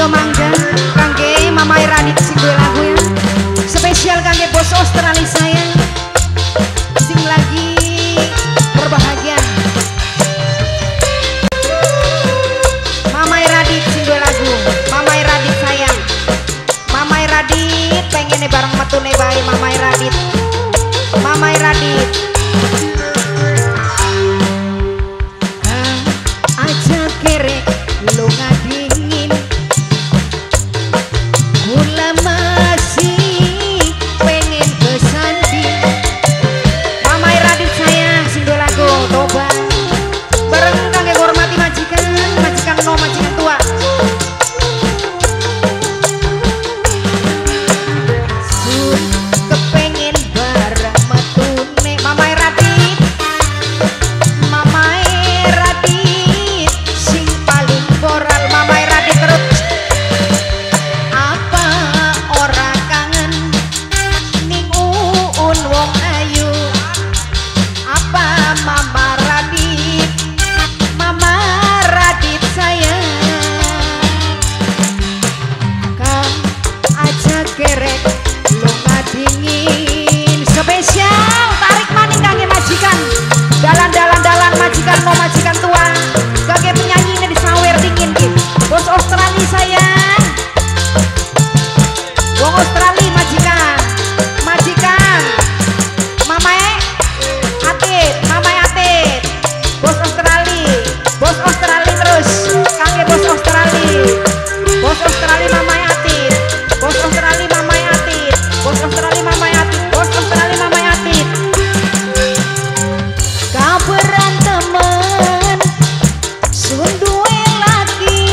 Ayo mangga kangge Mama Radit sing duwe lagu ya. Spesial kangge bos Australia saya sing lagi berbahagia. Mama Radit sing duwe lagu. Mama Radit sayang. Mama Radit pengen bareng metune bae Mama Radit. Mama Radit. Aja kerek lu ngadingin. Mula masih pengen kesanding. Mama Radit sayang sing duwe lagu Toba. Bareng kangge hormati majikan, majikan no majikan tua. Sun kepengen bareng metune Mama Radit. Mama Radit sing paling moral. Mama Radit terus. Apa ora kangen ning uun wong ayu? Apa Mama Radit? Mama Radit sayang. Kang aja kerek lu ngadingin. Spesial tarik maning kangge majikan. Dalan majikan mau majikan tua. Kangge penyanyinya di sawer dingin ki. Bos Australia sayang. Wong Australia majikan. Majikan. Mamae Atit, Mamae Atit. Bos Australia. Bos Australia terus. Kangge bos Australia. Bos Australia Mamae Atit. Bos Australia Mamae Atit. Bos Australia Mamae Atit. Bos Australia Mamae Atit. Kaberan temen sun duwe laki.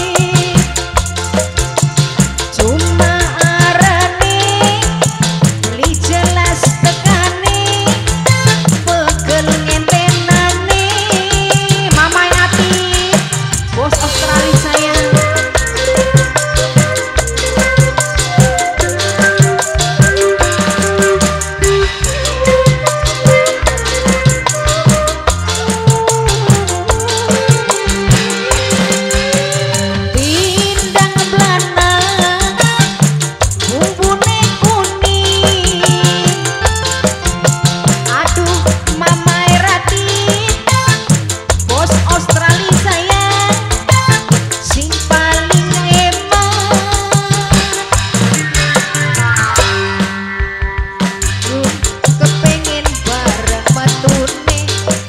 Cuma arane li jelas tekane. Pegel ngentenane Mama Atit. Bos Australia sayang. Pindang belana bumbune kuning. Aduh Mama Radit. Bos Australia sayang sing paling emang. Kepengen bareng metune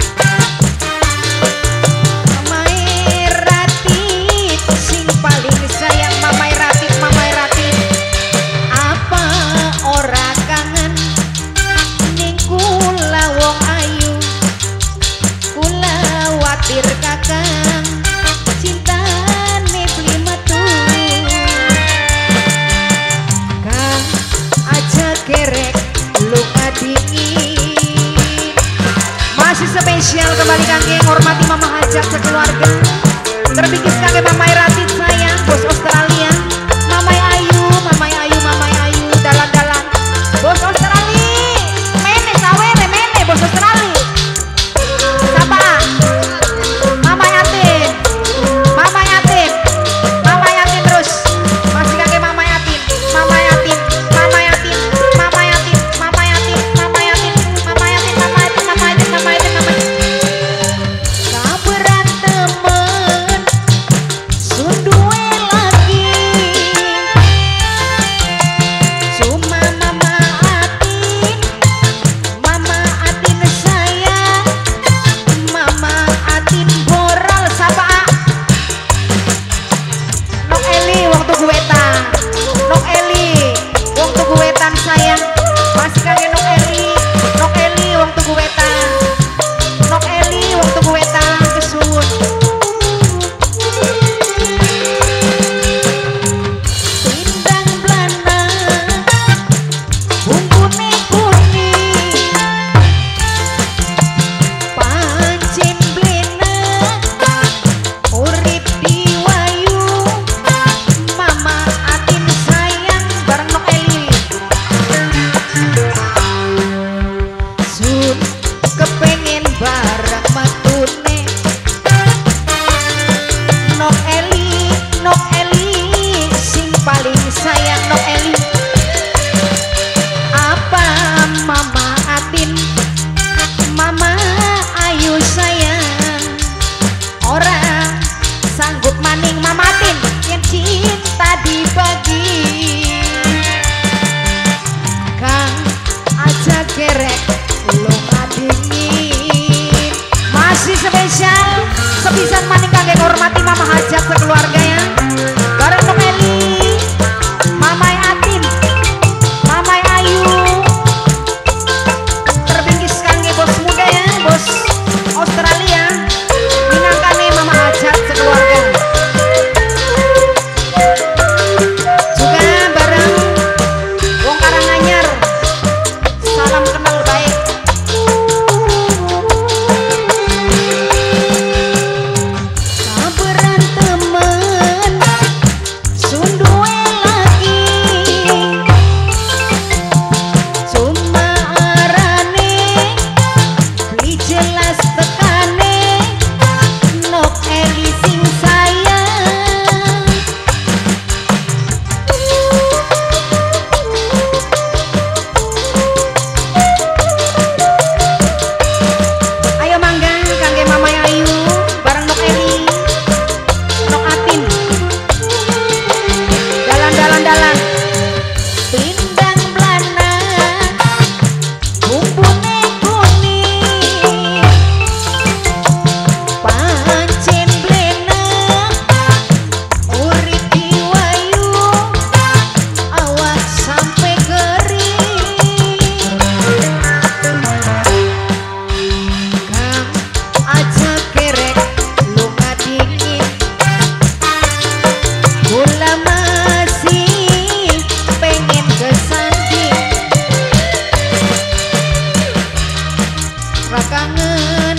Mama Radit sing paling sayang. Mama Radit, Mama Radit. Apa ora kangen ning kula wong ayu? Kula watir kakang cintane beli metu. Kang aja kerek lu ngadingin. Masih spesial kembali kangge hormati Mama Hajat sekeluarga. Terbikis kangge Mama Radit sayang. Bos Australia Mama Ayu, Mama Ayu, Mama Ayu. Dalan-dalan Bos Australia. Mene sawere mene Bos Australia. Sapa? Mama Yatin. Mama Yatin. Mama Yatin terus. Masih kangge Mama Yatin. Mama Yatin. Mama Yatin. Mama Yatin. Mama Yatin. Mama Yatin. Mama Yatin. Mama Yatin. Mama Yatin. Mama Yatin. Mama Yatin. Kaberan temen sun maning mamatin yang cinta dibagi Kang aja gerek lo ngadingin masih spesial sepisan maning kangge hormati mama hajat sekeluarga ya bareng Nok Eli Mamai Atin Mamai Ayu terbingkis kangge bos muda ya bos Australia minangkane mama hajat sekeluarga juga bareng wong Karanganyar salam kenal baik sabaran temen sunduwe lagi cuma arane beli jelas tekane Nok Eli sing sayang ayo mangga kangge Mamai Ayu bareng Nok Eli Nok Atin dalan pindang belana bumbune kuning pancen blena urip diwayu awak sampai kering Kang aja kerek lu ngadingin kula masih pengen kesanding rakangen